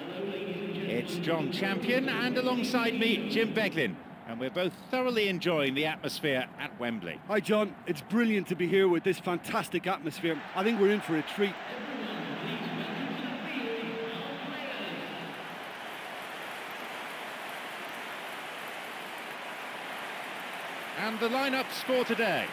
It's John Champion, and alongside me, Jim Beglin. And we're both thoroughly enjoying the atmosphere at Wembley. Hi, John. It's brilliant to be here with this fantastic atmosphere. I think we're in for a treat. And the lineups for today.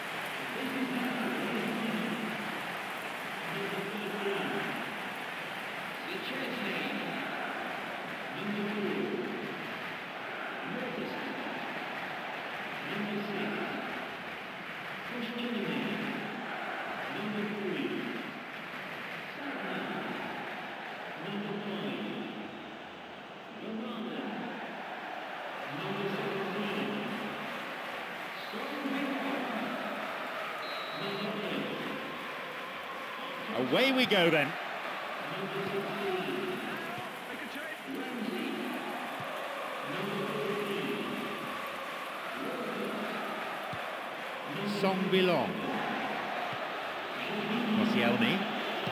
Away we go then. Song Bilong. Koscielny.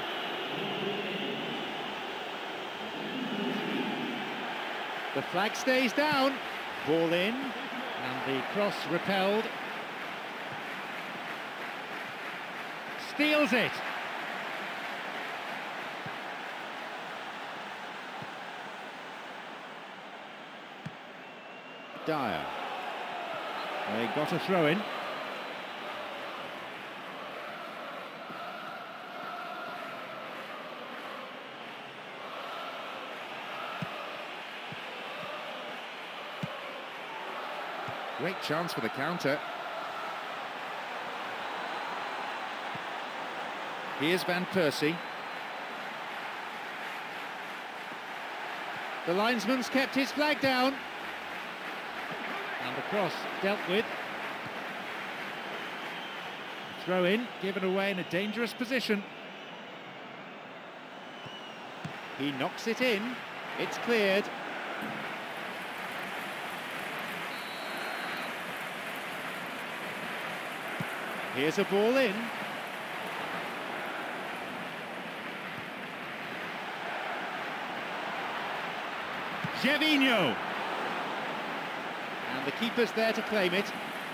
The flag stays down. Ball in, and the cross repelled. Steals it. Dyer. They got a throw in. Great chance for the counter. Here's Van Persie. The linesman's kept his flag down. And the cross dealt with. Throw in, given away in a dangerous position. He knocks it in. It's cleared. Here's a ball in. Gervinho. And the keeper's there to claim it.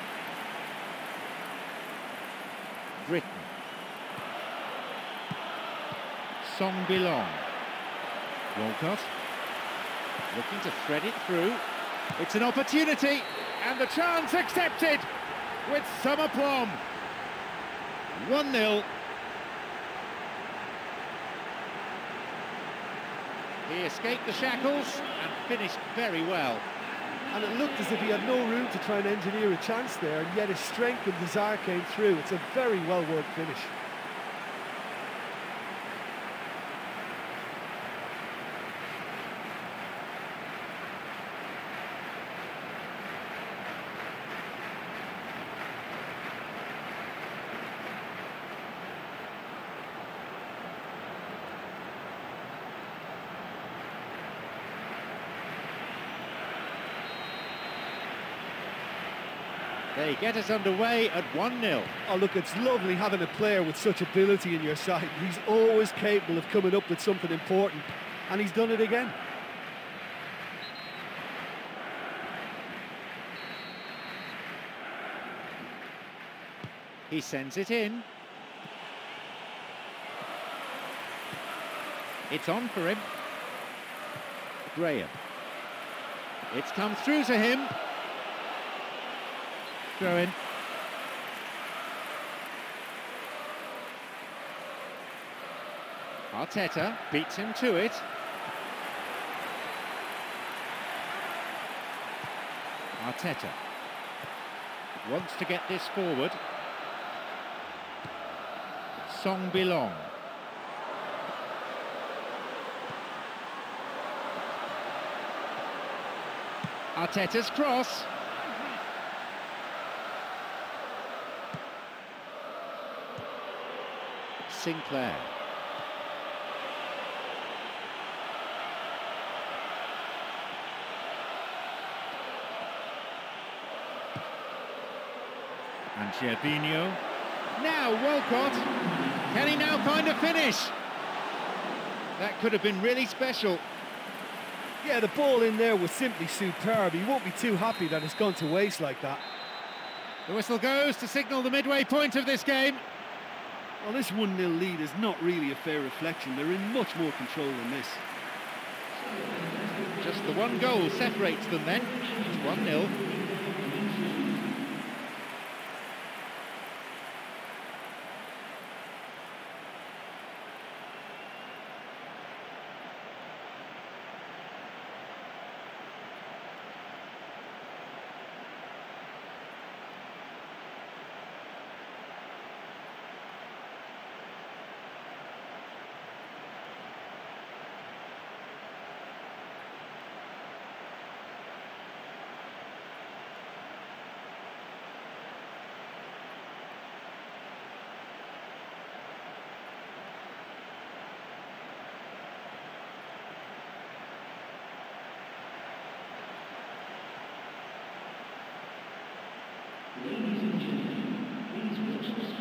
Britton. Song Bilong. Walcott. Looking to thread it through. It's an opportunity, and the chance accepted with some aplomb. 1-0. He escaped the shackles and finished very well. And it looked as if he had no room to try and engineer a chance there, and yet his strength and desire came through. It's a very well-worked finish. They get us underway at 1-0. Oh, look, it's lovely having a player with such ability in your side. He's always capable of coming up with something important, and he's done it again. He sends it in. It's on for him. Graham. It's come through to him. Throw in. Arteta beats him to it. Arteta wants to get this forward. Song Bilong. Arteta's cross. Sinclair. And Gervinho. Now Walcott. Can he now find a finish? That could have been really special. Yeah, the ball in there was simply superb. He won't be too happy that it's gone to waste like that. The whistle goes to signal the midway point of this game. Well, this 1-0 lead is not really a fair reflection. They're in much more control than this. Just the one goal separates them then. It's 1-0. Ladies and gentlemen, please watch the